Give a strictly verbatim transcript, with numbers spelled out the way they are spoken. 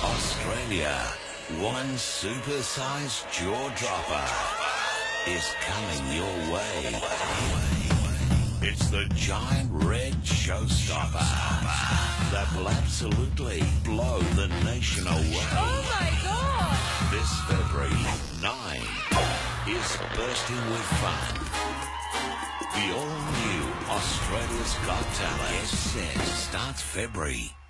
Australia, one super-sized jaw-dropper is coming your way. It's the giant red showstopper that will absolutely blow the nation away. Oh my God! This February, nine is bursting with fun. The all-new Australia's Got Talent. Get set starts February